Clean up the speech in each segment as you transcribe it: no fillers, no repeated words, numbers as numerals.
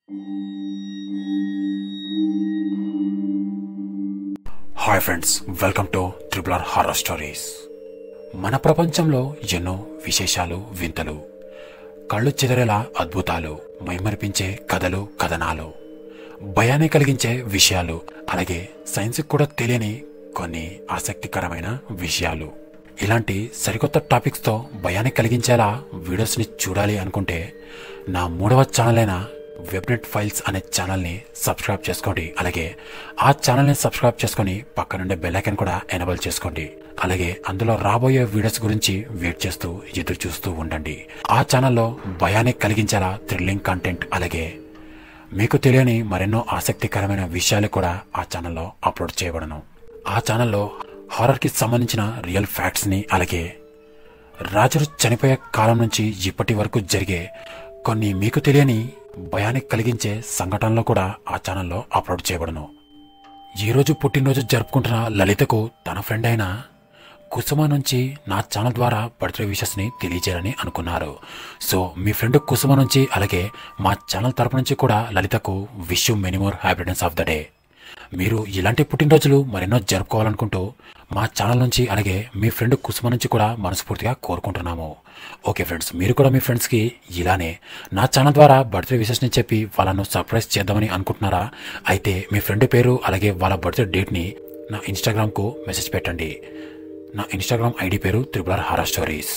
Hi friends, welcome to triple R horror stories. మన ప్రపంచంలో ఎన్నో విశేషాలు, వింతలు, కళ్ళు చెదరేలా అద్భుతాలు, మైమరిపించే కథలు, కథనాలు, భయాన్ని కలిగించే విషయాలు, అలాగే సైన్స్కి కూడా తెలియని కొన్ని ఆసక్తికరమైన విషయాలు, ఇలాంటి సరికొత్త టాపిక్స్తో భయాన్ని కలిగించేలా వీడియోస్ని చూడాలి అనుకుంటే నా 3వ ఛానల్ అయిన వెబ్నెట్ ఫైల్స్ అనే ఛానల్ని సబ్స్క్రైబ్ చేసుకోండి. అలాగే ఆ ఛానల్ని సబ్స్క్రైబ్ చేసుకొని పక్కనుండే బెల్ ఐకాన్ కూడా ఎనేబుల్ చేసుకోండి. అలాగే అందులో రాబోయే వీడియోస్ గురించి వెయిట్ చేస్తూ ఎదురు చూస్తూ ఉండండి. ఆ ఛానల్లో భయాన్ని కలిగించేలా థ్రిల్లింగ్ కంటెంట్, అలాగే మీకు తెలియని మరెన్నో ఆసక్తికరమైన విషయాలు కూడా ఆ ఛానల్లో అప్లోడ్ చేయబడను. ఆ ఛానల్లో హారర్కి సంబంధించిన రియల్ ఫ్యాక్ట్స్ని, అలాగే రాజులు చనిపోయే కాలం నుంచి ఇప్పటి వరకు జరిగే కొన్ని మీకు తెలియని భయాన్ని కలిగించే సంఘటనలు కూడా ఆ ఛానల్లో అప్లోడ్ చేయబడను. ఈరోజు పుట్టినరోజు జరుపుకుంటున్న లలితకు తన ఫ్రెండ్ అయిన కుసుమ నుంచి నా ఛానల్ ద్వారా బర్త్డే విషెస్ని తెలియజేయాలని అనుకున్నారు. సో మీ ఫ్రెండ్ కుసుమ నుంచి, అలాగే మా ఛానల్ తరపు నుంచి కూడా లలితకు wish you many more happy returns of the day. మీరు ఇలాంటి పుట్టినరోజులు మరెన్నో జరుపుకోవాలనుకుంటూ మా ఛానల్ నుంచి, అలాగే మీ ఫ్రెండ్ కుసుమ నుంచి కూడా మనస్ఫూర్తిగా కోరుకుంటున్నాము. ఓకే ఫ్రెండ్స్, మీరు కూడా మీ ఫ్రెండ్స్కి ఇలానే నా ఛానల్ ద్వారా బర్త్డే విషెస్ని చెప్పి వాళ్ళను సర్ప్రైజ్ చేద్దామని అనుకుంటున్నారా? అయితే మీ ఫ్రెండ్ పేరు, అలాగే వాళ్ళ బర్త్డే డేట్ని నా ఇన్స్టాగ్రామ్కు మెసేజ్ పెట్టండి. నా ఇన్స్టాగ్రామ్ ఐడి పేరు triple R horror stories.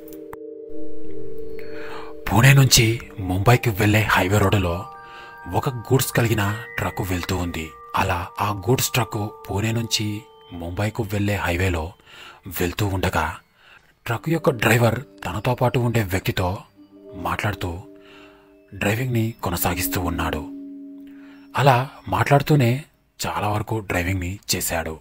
Pune నుంచి ముంబైకి వెళ్లే హైవే రోడ్డులో ఒక గూడ్స్ కలిగిన ట్రక్ వెళ్తూ ఉంది. అలా ఆ గూడ్స్ ట్రక్ పూణే నుంచి ముంబైకు వెళ్లే హైవేలో వెళ్తూ ఉండగా ట్రక్ యొక్క డ్రైవర్ తనతో పాటు ఉండే వ్యక్తితో మాట్లాడుతూ డ్రైవింగ్ని కొనసాగిస్తూ ఉన్నాడు. అలా మాట్లాడుతూనే చాలా వరకు డ్రైవింగ్ని చేశాడు.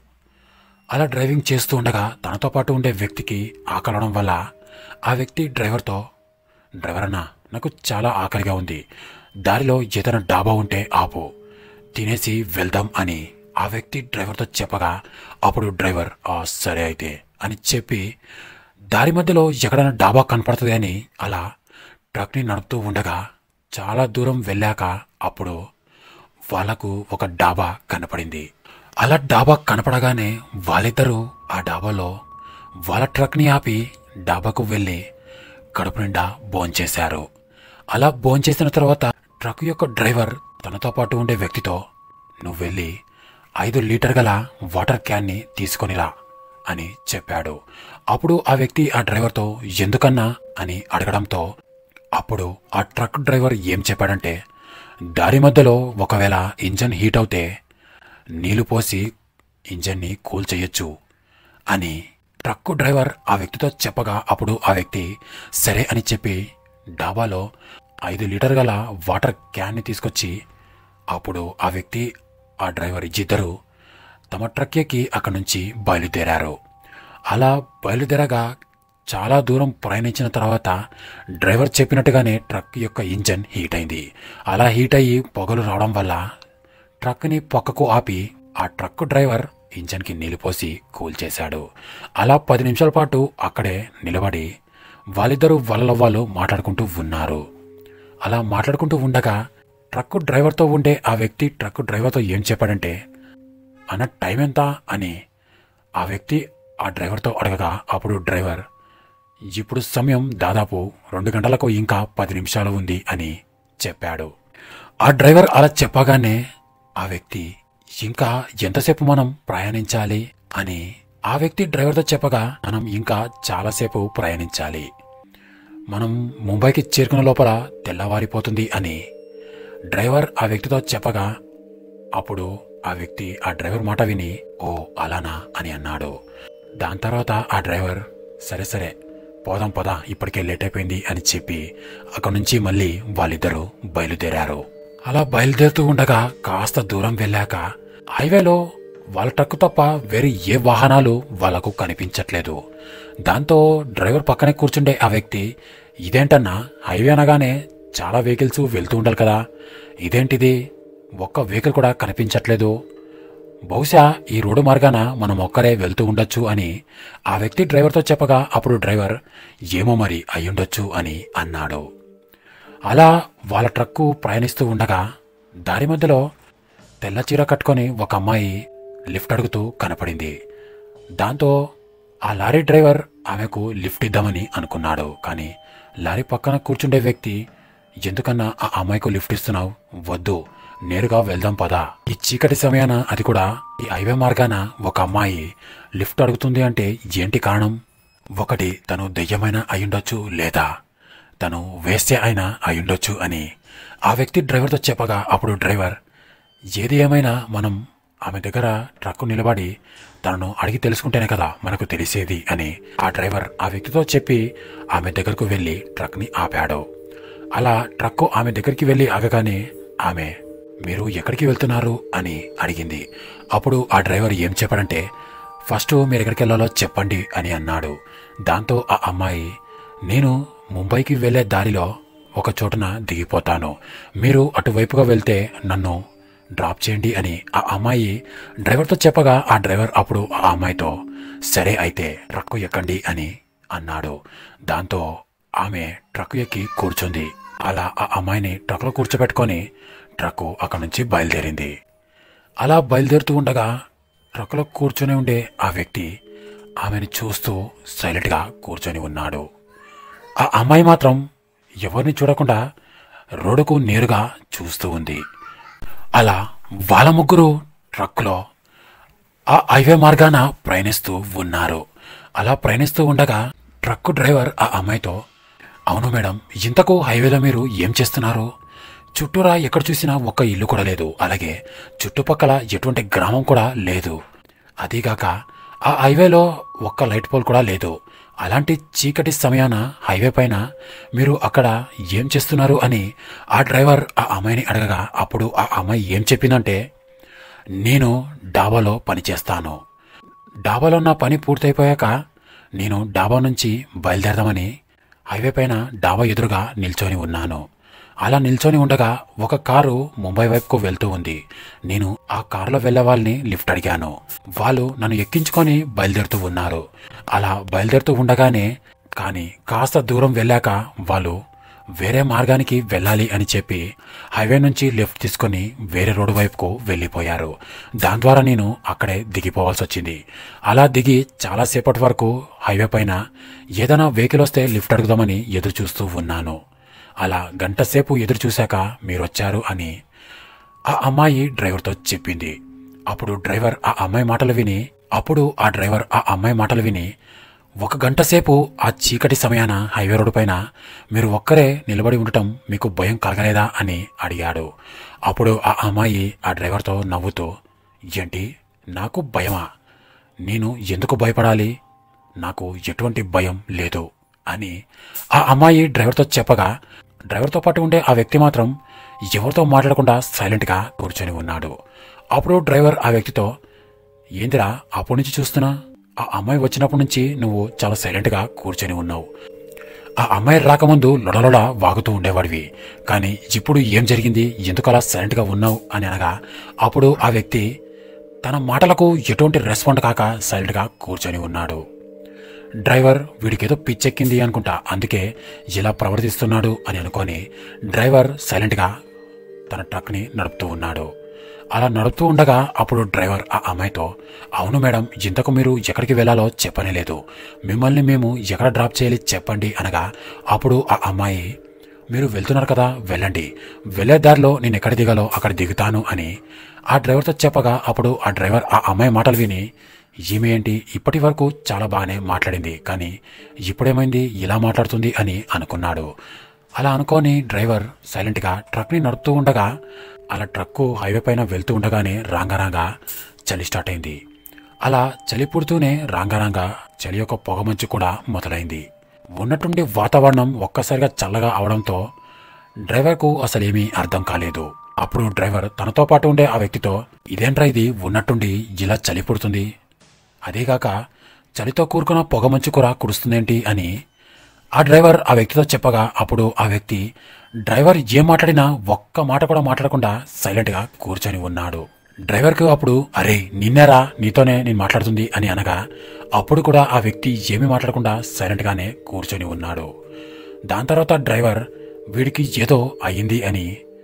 అలా డ్రైవింగ్ చేస్తూ ఉండగా తనతో పాటు ఉండే వ్యక్తికి ఆకలవడం వల్ల ఆ వ్యక్తి డ్రైవర్తో, డ్రైవర్ అన్నా, నాకు చాలా ఆకలిగా ఉంది, దారిలో ఏదైనా డాబా ఉంటే ఆపు, తినేసి వెళ్దాం అని ఆ వ్యక్తి డ్రైవర్తో చెప్పగా అప్పుడు డ్రైవర్ సరే అయితే అని చెప్పి దారి మధ్యలో ఎక్కడైనా డాబా కనపడుతుంది అని అలా ట్రక్ని నడుపుతూ ఉండగా చాలా దూరం వెళ్ళాక అప్పుడు వాళ్లకు ఒక డాబా కనపడింది. అలా డాబా కనపడగానే వాళ్ళిద్దరూ ఆ డాబాలో వాళ్ళ ట్రక్ని ఆపి డాబాకు వెళ్ళి కడుపు నిండా భోంచేశారు. అలా భోంచేసిన తర్వాత ట్రక్ యొక్క డ్రైవర్ తనతో పాటు ఉండే వ్యక్తితో, నువ్వు వెళ్ళి 5 లీటర్ గల వాటర్ క్యాన్ని తీసుకొనిరా అని చెప్పాడు. అప్పుడు ఆ వ్యక్తి ఆ డ్రైవర్తో ఎందుకన్నా అని అడగడంతో అప్పుడు ఆ ట్రక్ డ్రైవర్ ఏం చెప్పాడంటే, దారి మధ్యలో ఒకవేళ ఇంజన్ హీట్ అవుతే నీళ్లు పోసి ఇంజన్ని కూల్ చేయొచ్చు అని ట్రక్ డ్రైవర్ ఆ వ్యక్తితో చెప్పగా అప్పుడు ఆ వ్యక్తి సరే అని చెప్పి డాబాలో 5 లీటర్ గల వాటర్ క్యాన్ని తీసుకొచ్చి అప్పుడు ఆ వ్యక్తి ఆ డ్రైవర్ ఇద్దరు తమ ట్రక్ ఎక్కి అక్కడి నుంచి బయలుదేరారు. అలా బయలుదేరగా చాలా దూరం ప్రయాణించిన తర్వాత డ్రైవర్ చెప్పినట్టుగానే ట్రక్ యొక్క ఇంజన్ హీట్ అయింది. అలా హీట్ అయ్యి పొగలు రావడం వల్ల ట్రక్ని పక్కకు ఆపి ఆ ట్రక్ డ్రైవర్ ఇంజన్కి నీళ్లు పోసి కూల్ చేశాడు. అలా 10 నిమిషాల పాటు అక్కడే నిలబడి వాళ్ళిద్దరూ వాళ్ళు మాట్లాడుకుంటూ ఉన్నారు. అలా మాట్లాడుకుంటూ ఉండగా ట్రక్ డ్రైవర్తో ఉండే ఆ వ్యక్తి ట్రక్ డ్రైవర్తో ఏం చెప్పాడంటే, అన్న టైం ఎంత అని ఆ వ్యక్తి ఆ డ్రైవర్తో అడగగా అప్పుడు డ్రైవర్ ఇప్పుడు సమయం దాదాపు 2 గంటలకు ఇంకా 10 నిమిషాలు ఉంది అని చెప్పాడు. ఆ డ్రైవర్ అలా చెప్పగానే ఆ వ్యక్తి ఇంకా ఎంతసేపు మనం ప్రయాణించాలి అని ఆ వ్యక్తి డ్రైవర్తో చెప్పగా, మనం ఇంకా చాలాసేపు ప్రయాణించాలి, మనం ముంబైకి చేరుకున్న లోపల తెల్లవారిపోతుంది అని డ్రైవర్ ఆ వ్యక్తితో చెప్పగా అప్పుడు ఆ వ్యక్తి ఆ డ్రైవర్ మాట విని ఓ అలానా అని అన్నాడు. దాని తర్వాత ఆ డ్రైవర్ సరే సరే పోదాం పదా, ఇప్పటికే లేట్ అయిపోయింది అని చెప్పి అక్కడి నుంచి మళ్ళీ వాళ్ళిద్దరూ బయలుదేరారు. అలా బయలుదేరుతూ ఉండగా కాస్త దూరం వెళ్ళాక హైవేలో వాళ్ళ ట్రక్ తప్ప వేరే ఏ వాహనాలు వాళ్లకు కనిపించట్లేదు. దాంతో డ్రైవర్ పక్కనే కూర్చుండే ఆ వ్యక్తి, ఇదేంటన్నా, హైవే అనగానే చాలా వెహికల్స్ వెళ్తూ ఉండాలి కదా, ఇదేంటిది, ఒక్క వెహికల్ కూడా కనిపించట్లేదు, బహుశా ఈ రోడ్డు మార్గాన మనం ఒక్కరే వెళ్తూ ఉండొచ్చు అని ఆ వ్యక్తి డ్రైవర్తో చెప్పగా అప్పుడు డ్రైవర్ ఏమో మరి అయ్యుండొచ్చు అని అన్నాడు. అలా వాళ్ళ ట్రక్కు ప్రయాణిస్తూ ఉండగా దారి మధ్యలో తెల్ల చీర కట్టుకొని ఒక అమ్మాయి లిఫ్ట్ అడుగుతూ కనపడింది. దాంతో ఆ లారీ డ్రైవర్ ఆమెకు లిఫ్ట్ ఇద్దామని అనుకున్నాడు. కానీ లారీ పక్కన కూర్చుండే వ్యక్తి, ఎందుకన్నా ఆ అమ్మాయికు లిఫ్ట్ ఇస్తున్నావు, వద్దు, నేరుగా వెళ్దాం పదా. ఈ చీకటి సమయాన, అది కూడా ఈ హైవే మార్గాన ఒక అమ్మాయి లిఫ్ట్ అడుగుతుంది అంటే ఏంటి కారణం? ఒకటి, తను దెయ్యమైన అయ్యుండొచ్చు, లేదా తను వేస్తే అయినా అయ్యుండొచ్చు అని ఆ వ్యక్తి డ్రైవర్తో చెప్పగా అప్పుడు డ్రైవర్, ఏది ఏమైనా మనం ఆమె దగ్గర ట్రక్కు నిలబడి తనను అడిగి తెలుసుకుంటేనే కదా మనకు తెలిసేది అని ఆ డ్రైవర్ ఆ వ్యక్తితో చెప్పి ఆమె దగ్గరకు వెళ్లి ట్రక్ని ఆపాడు. అలా ట్రక్కు ఆమె దగ్గరికి వెళ్లి ఆగగానే ఆమె, మీరు ఎక్కడికి వెళ్తున్నారు అని అడిగింది. అప్పుడు ఆ డ్రైవర్ ఏం చెప్పాడంటే, ఫస్ట్ మీరు ఎక్కడికి వెళ్ళాలో చెప్పండి అని అన్నాడు. దాంతో ఆ అమ్మాయి, నేను ముంబైకి వెళ్లే దారిలో ఒక చోటున దిగిపోతాను, మీరు అటువైపుగా వెళ్తే నన్ను డ్రాప్ చేయండి అని ఆ అమ్మాయి డ్రైవర్తో చెప్పగా ఆ డ్రైవర్ అప్పుడు ఆ అమ్మాయితో, సరే అయితే ట్రక్కు ఎక్కండి అని అన్నాడు. దాంతో ఆమె ట్రక్కు ఎక్కి కూర్చుంది. అలా ఆ అమ్మాయిని ట్రక్లో కూర్చోబెట్టుకొని ట్రక్కు అక్కడి నుంచి బయలుదేరింది. అలా బయలుదేరుతూ ఉండగా ట్రక్లో కూర్చొని ఉండే ఆ వ్యక్తి ఆమెను చూస్తూ సైలెంట్గా కూర్చొని ఉన్నాడు. ఆ అమ్మాయి మాత్రం ఎవరిని చూడకుండా రోడ్డుకు నేరుగా చూస్తూ ఉంది. అలా వాళ్ళ ముగ్గురు ట్రక్కులో ఆ హైవే మార్గాన ప్రయాణిస్తూ ఉన్నారు. అలా ప్రయాణిస్తూ ఉండగా ట్రక్కు డ్రైవర్ ఆ అమ్మాయితో, అవును మేడం, ఇంతకు హైవేలో మీరు ఏం చేస్తున్నారు? చుట్టూరా ఎక్కడ చూసినా ఒక్క ఇల్లు కూడా లేదు, అలాగే చుట్టుపక్కల ఎటువంటి గ్రామం కూడా లేదు, అదీగాక ఆ హైవేలో ఒక్క లైట్ పోల్ కూడా లేదు. అలాంటి చీకటి సమయాన హైవే పైన మీరు అక్కడ ఏం చేస్తున్నారు అని ఆ డ్రైవర్ ఆ అమ్మాయిని అడగగా అప్పుడు ఆ అమ్మాయి ఏం చెప్పిందంటే, నేను డాబాలో పని చేస్తాను, డాబాలో నా పని పూర్తయిపోయాక నేను డాబా నుంచి బయలుదేరదామని హైవే పైన డాబా ఎదురుగా నిల్చొని ఉన్నాను. అలా నిల్చొని ఉండగా ఒక కారు ముంబై వైపుకు వెళ్తూ ఉంది. నేను ఆ కారులో వెళ్లే వాళ్ళని లిఫ్ట్ అడిగాను. వాళ్ళు నన్ను ఎక్కించుకొని బయలుదేరుతూ ఉన్నారు. అలా బయలుదేరుతూ ఉండగానే, కానీ కాస్త దూరం వెళ్ళాక వాళ్ళు వేరే మార్గానికి వెళ్ళాలి అని చెప్పి హైవే నుంచి లెఫ్ట్ తీసుకొని వేరే రోడ్డు వైపుకు వెళ్ళిపోయారు. దాని ద్వారా నేను అక్కడే దిగిపోవాల్సి వచ్చింది. అలా దిగి చాలాసేపటి వరకు హైవే పైన ఏదైనా వెహికల్ వస్తే లిఫ్ట్ అడుగుదామని ఎదురు చూస్తూ ఉన్నాను. అలా గంట సేపు ఎదురు చూశాక మీరొచ్చారు అని ఆ అమ్మాయి డ్రైవర్తో చెప్పింది. అప్పుడు ఆ అమ్మాయి మాటలు విని ఒక గంట సేపు ఆ చీకటి సమయాన హైవే రోడ్డు పైన మీరు ఒక్కరే నిలబడి ఉండటం మీకు భయం కలగలేదా అని అడిగాడు. అప్పుడు ఆ అమ్మాయి ఆ డ్రైవర్తో నవ్వుతూ, ఏంటి, నాకు భయమా? నేను ఎందుకు భయపడాలి? నాకు ఎటువంటి భయం లేదు అని ఆ అమ్మాయి డ్రైవర్తో చెప్పగా డ్రైవర్తో పాటు ఉండే ఆ వ్యక్తి మాత్రం ఎవరితో మాట్లాడకుండా సైలెంట్గా కూర్చొని ఉన్నాడు. అప్పుడు డ్రైవర్ ఆ వ్యక్తితో, ఏందిరా అప్పటి నుంచి చూస్తున్నా, ఆ అమ్మాయి వచ్చినప్పటి నుంచి నువ్వు చాలా సైలెంట్గా కూర్చొని ఉన్నావు. ఆ అమ్మాయి రాకముందు లొడలొడ వాగుతూ ఉండేవాడివి, కానీ ఇప్పుడు ఏం జరిగింది, ఎందుకు అలా సైలెంట్గా ఉన్నావు అని అనగా అప్పుడు ఆ వ్యక్తి తన మాటలకు ఎటువంటి రెస్పాండ్ కాక సైలెంట్గా కూర్చొని ఉన్నాడు. డ్రైవర్ వీడికేదో పిచ్చెక్కింది అనుకుంటా, అందుకే ఇలా ప్రవర్తిస్తున్నాడు అని అనుకొని డ్రైవర్ సైలెంట్గా తన ట్రక్ని నడుపుతూ ఉన్నాడు. అలా నడుపుతూ ఉండగా అప్పుడు డ్రైవర్ ఆ అమ్మాయితో, అవును మేడం, ఇంతకు మీరు ఎక్కడికి వెళ్లాలో చెప్పనే లేదు, మిమ్మల్ని మేము ఎక్కడ డ్రాప్ చేయాలి చెప్పండి అనగా అప్పుడు ఆ అమ్మాయి, మీరు వెళ్తున్నారు కదా, వెళ్ళండి, వెళ్లే దారిలో నేను ఎక్కడ దిగాలో అక్కడ దిగుతాను అని ఆ డ్రైవర్తో చెప్పగా అప్పుడు ఆ డ్రైవర్ ఆ అమ్మాయి మాటలు విని, ఈమె ఏంటి ఇప్పటి వరకు చాలా బాగానే మాట్లాడింది, కానీ ఇప్పుడేమైంది ఇలా మాట్లాడుతుంది అని అనుకున్నాడు. అలా అనుకోని డ్రైవర్ సైలెంట్గా ట్రక్ని నడుపుతూ ఉండగా అలా ట్రక్కు హైవే పైన వెళ్తూ ఉండగానే రాంగారాంగా చలి స్టార్ట్ అయింది. అలా చలి పుడుతూనే రాంగారాంగా చలి యొక్క పొగమంచు కూడా మొదలైంది. ఉన్నట్టుండి వాతావరణం ఒక్కసారిగా చల్లగా అవడంతో డ్రైవర్కు అసలేమీ అర్థం కాలేదు. అప్పుడు డ్రైవర్ తనతో పాటు ఉండే ఆ వ్యక్తితో, ఇదేంట్రా ఇది, ఉన్నట్టుండి ఇలా చలి పుడుతుంది, అదేగాక చలితో కూరుకున్న పొగమంచు కూడా కురుస్తుందేంటి అని ఆ డ్రైవర్ ఆ వ్యక్తితో చెప్పగా అప్పుడు ఆ వ్యక్తి డ్రైవర్ ఏం మాట్లాడినా ఒక్క మాట కూడా మాట్లాడకుండా సైలెంట్గా కూర్చొని ఉన్నాడు. డ్రైవర్కు అప్పుడు, అరే నిన్నేరా, నీతోనే నేను మాట్లాడుతుంది అని అనగా అప్పుడు కూడా ఆ వ్యక్తి ఏమీ మాట్లాడకుండా సైలెంట్గానే కూర్చొని ఉన్నాడు. దాని తర్వాత డ్రైవర్ వీడికి ఏదో అయ్యింది అని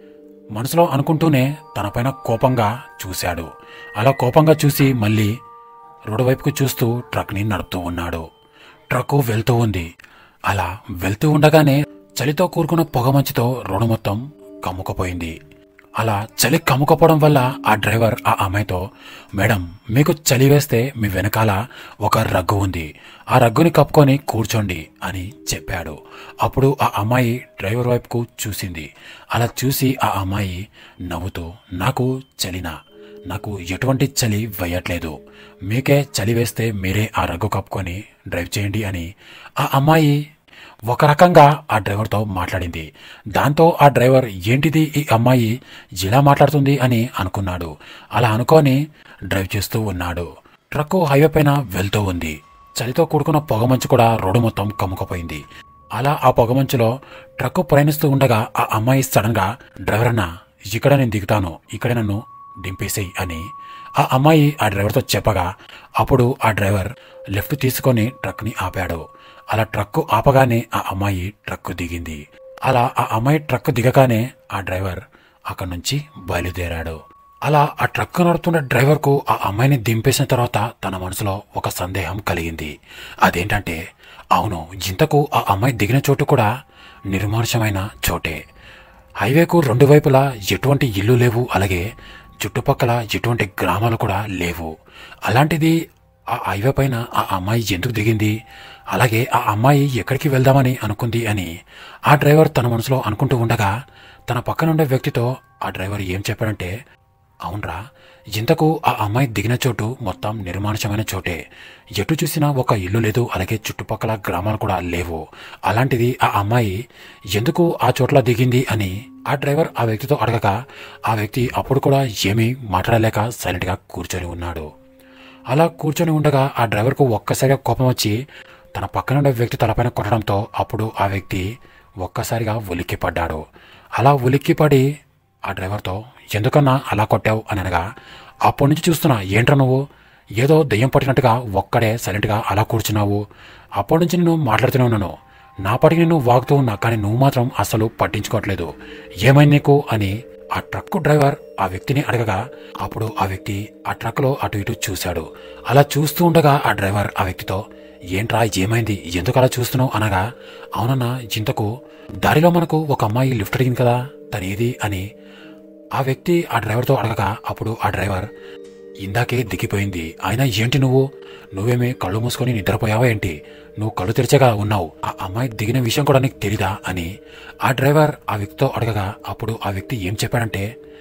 మనసులో అనుకుంటూనే తనపైన కోపంగా చూశాడు. అలా కోపంగా చూసి మళ్ళీ రోడ్డు వైపుకు చూస్తూ ట్రక్ని నడుపుతూ ఉన్నాడు. ట్రక్కు వెళ్తూ ఉంది. అలా వెళ్తూ ఉండగానే చలితో కూరుకున్న పొగమంచుతో రోడ్డు మొత్తం కమ్ముకుపోయింది. అలా చలి కమ్ముకపోవడం వల్ల ఆ డ్రైవర్ ఆ అమ్మాయితో, మేడం మీకు చలి వేస్తే మీ వెనకాల ఒక రగ్గు ఉంది, ఆ రగ్గుని కప్పుకొని కూర్చోండి అని చెప్పాడు. అప్పుడు ఆ అమ్మాయి డ్రైవర్ వైపుకు చూసింది. అలా చూసి ఆ అమ్మాయి నవ్వుతూ, నాకు చలినా, నాకు ఎటువంటి చలి వేయట్లేదు, మీకే చలి వేస్తే మీరే ఆ రగ్గు కప్పుకొని డ్రైవ్ చేయండి అని ఆ అమ్మాయి ఒక రకంగా ఆ డ్రైవర్తో మాట్లాడింది. దాంతో ఆ డ్రైవర్ ఏంటిది ఈ అమ్మాయి ఇలా మాట్లాడుతుంది అని అనుకున్నాడు. అలా అనుకొని డ్రైవ్ చేస్తూ ఉన్నాడు. ట్రక్కు హైవే పైన వెళ్తూ ఉంది. చలితో కూడుకున్న పొగమంచు కూడా రోడ్డు మొత్తం కమ్ముకుపోయింది. అలా ఆ పొగమంచులో ట్రక్కు ప్రయాణిస్తూ ఉండగా ఆ అమ్మాయి సడన్ గా, డ్రైవర్ అన్నా ఇక్కడ నేను దిగుతాను, ఇక్కడే నన్ను దింపేసేయి అని ఆ అమ్మాయి ఆ డ్రైవర్తో చెప్పగా అప్పుడు ఆ డ్రైవర్ లెఫ్ట్ తీసుకొని ట్రక్ని ఆపాడు. అలా ట్రక్కు ఆపగానే ఆ అమ్మాయి ట్రక్కు దిగింది. అలా ఆ అమ్మాయి ట్రక్కు దిగగానే ఆ డ్రైవర్ అక్కడి నుంచి బయలుదేరాడు. అలా ఆ ట్రక్కు నడుపుతున్న డ్రైవర్కు ఆ అమ్మాయిని దింపేసిన తర్వాత తన మనసులో ఒక సందేహం కలిగింది. అదేంటంటే, అవును, ఇంతకు ఆ అమ్మాయి దిగిన చోటు కూడా నిర్మానుషమైన చోటే. హైవేకు రెండు వైపులా ఎటువంటి ఇల్లు లేవు, అలాగే చుట్టుపక్కల ఎటువంటి గ్రామాలు కూడా లేవు. అలాంటిది ఆ హైవే పైన ఆ అమ్మాయి ఎందుకు దిగింది, అలాగే ఆ అమ్మాయి ఎక్కడికి వెళ్దామని అనుకుంది అని ఆ డ్రైవర్ తన మనసులో అనుకుంటూ ఉండగా తన పక్కనుండే వ్యక్తితో ఆ డ్రైవర్ ఏం చెప్పాడంటే, అవునరా, ఇంతకు ఆ అమ్మాయి దిగిన చోటు మొత్తం నిర్మానుషమైన చోటే, ఎటు చూసినా ఒక ఇల్లు లేదు, అలాగే చుట్టుపక్కల గ్రామాలు కూడా లేవు. అలాంటిది ఆ అమ్మాయి ఎందుకు ఆ చోట్ల దిగింది అని ఆ డ్రైవర్ ఆ వ్యక్తితో అడగగా ఆ వ్యక్తి అప్పుడు కూడా ఏమీ మాట్లాడలేక సైలెంట్గా కూర్చొని ఉన్నాడు. అలా కూర్చొని ఉండగా ఆ డ్రైవర్కు ఒక్కసారిగా కోపం వచ్చి తన పక్కనుండే వ్యక్తి తలపైన కొట్టడంతో అప్పుడు ఆ వ్యక్తి ఒక్కసారిగా ఉలిక్కిపడ్డాడు. అలా ఉలిక్కిపడి ఆ డ్రైవర్తో, ఎందుకన్నా అలా కొట్టావు అని అనగా, అప్పటి నుంచి చూస్తున్నా, ఏంట్రా నువ్వు ఏదో దెయ్యం పట్టినట్టుగా ఒక్కడే సైలెంట్గా అలా కూర్చున్నావు, అప్పటి నుంచి నేను మాట్లాడుతూనే ఉన్నాను, నా పాటికి నేను వాగుతూ ఉన్నా, కానీ నువ్వు మాత్రం అసలు పట్టించుకోవట్లేదు, ఏమైంది నీకు అని ఆ ట్రక్కు డ్రైవర్ ఆ వ్యక్తిని అడగగా అప్పుడు ఆ వ్యక్తి ఆ ట్రక్లో అటు ఇటు చూశాడు. అలా చూస్తూ ఉండగా ఆ డ్రైవర్ ఆ వ్యక్తితో, ఏంట్రా ఏమైంది, ఎందుకు అలా చూస్తున్నావు అనగా, అవునన్నా, ఇంతకు దారిలో మనకు ఒక అమ్మాయి లిఫ్ట్ అడిగింది కదా, తనేది అని ఆ వ్యక్తి ఆ డ్రైవర్తో అడగగా అప్పుడు ఆ డ్రైవర్, ఇందాకే దిగిపోయింది, అయినా ఏంటి నువ్వేమీ కళ్ళు మూసుకొని నిద్రపోయావా ఏంటి, నువ్వు కళ్ళు తెరిచేగా ఉన్నావు, ఆ అమ్మాయి దిగిన విషయం కూడా నీకు తెలీదా అని ఆ డ్రైవర్ ఆ వ్యక్తితో అడగగా అప్పుడు ఆ వ్యక్తి ఏం చెప్పాడంటే,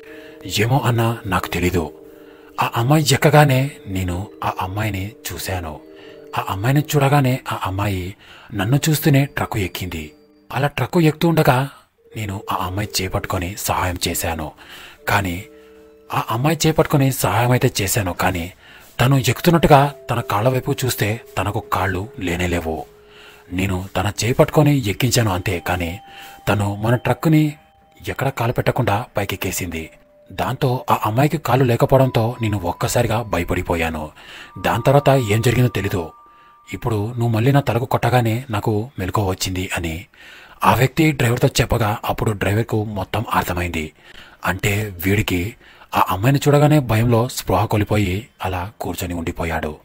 ఏమో అన్నా, నాకు తెలీదు, ఆ అమ్మాయి ఎక్కగానే నేను ఆ అమ్మాయిని చూశాను, ఆ అమ్మాయిని చూడగానే ఆ అమ్మాయి నన్ను చూస్తూనే ట్రక్కు ఎక్కింది, అలా ట్రక్కు ఎక్కుతూ ఉండగా నేను ఆ అమ్మాయి చేపట్టుకొని సహాయం చేశాను, కానీ ఆ అమ్మాయి చేపట్టుకొని సహాయం అయితే చేశాను, కానీ తను ఎక్కుతున్నట్టుగా తన కాళ్ళ వైపు చూస్తే తనకు కాళ్ళు లేనేలేవు, నేను తన చేపట్టుకొని ఎక్కించాను అంతే, కానీ తను మన ట్రక్కుని ఎక్కడ కాలు పెట్టకుండా పైకెక్కేసింది. దాంతో ఆ అమ్మాయికి కాళ్ళు లేకపోవడంతో నేను ఒక్కసారిగా భయపడిపోయాను. దాని తర్వాత ఏం జరిగిందో తెలీదు, ఇప్పుడు నువ్వు మళ్ళీ నా తలకు కొట్టగానే నాకు మెలకువ వచ్చింది అని ఆ వ్యక్తి డ్రైవర్తో చెప్పగా అప్పుడు డ్రైవర్కు మొత్తం అర్థమైంది. అంటే వీడికి ఆ అమ్మాయిని చూడగానే భయంలో స్పృహ కోల్పోయి అలా కూర్చొని ఉండిపోయాడు.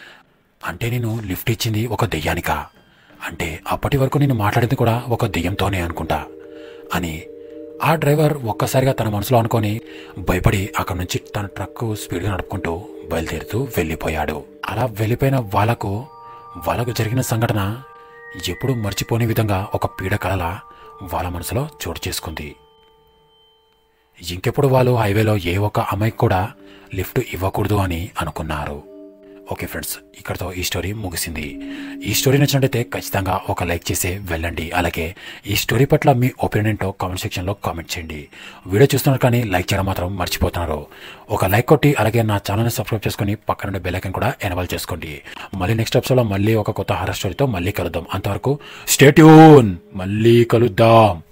అంటే నేను లిఫ్ట్ ఇచ్చింది ఒక దెయ్యానికా, అంటే అప్పటి వరకు నేను మాట్లాడింది కూడా ఒక దెయ్యంతోనే అనుకుంటా అని ఆ డ్రైవర్ ఒక్కసారిగా తన మనసులో అనుకొని భయపడి అక్కడి నుంచి తన ట్రక్కు స్పీడ్గా నడుపుకుంటూ బయలుదేరుతూ వెళ్ళిపోయాడు. అలా వెళ్ళిపోయిన వాళ్ళకు జరిగిన సంఘటన ఎప్పుడూ మర్చిపోని విధంగా ఒక పీడకలలా వాళ్ళ మనసులో చోటు చేసుకుంది. ఇంకెప్పుడు వాళ్ళు హైవేలో ఏ ఒక్క అమ్మాయికి కూడా లిఫ్ట్ ఇవ్వకూడదు అని అనుకున్నారు. ఓకే ఫ్రెండ్స్, ఇక్కడతో ఈ స్టోరీ ముగిసింది. ఈ స్టోరీ నచ్చినట్టయితే ఖచ్చితంగా ఒక లైక్ చేసి వెళ్ళండి. అలాగే ఈ స్టోరీ పట్ల మీ ఒపీనియన్ ఏంటో కామెంట్ సెక్షన్లో కామెంట్ చేయండి. వీడియో చూస్తున్నారు కానీ లైక్ చేయడం మాత్రం మర్చిపోతున్నారు. ఒక లైక్ కొట్టి అలాగే నా ఛానల్ని సబ్స్క్రైబ్ చేసుకుని పక్కన బెల్ ఐకాన్ కూడా ఎనేబుల్ చేసుకోండి. మళ్ళీ నెక్స్ట్ ఎపిసోడ్లో మళ్ళీ ఒక కొత్త హారర్ స్టోరీతో మళ్ళీ కలుద్దాం. అంతవరకు స్టే ట్యూన్, మళ్ళీ కలుద్దాం.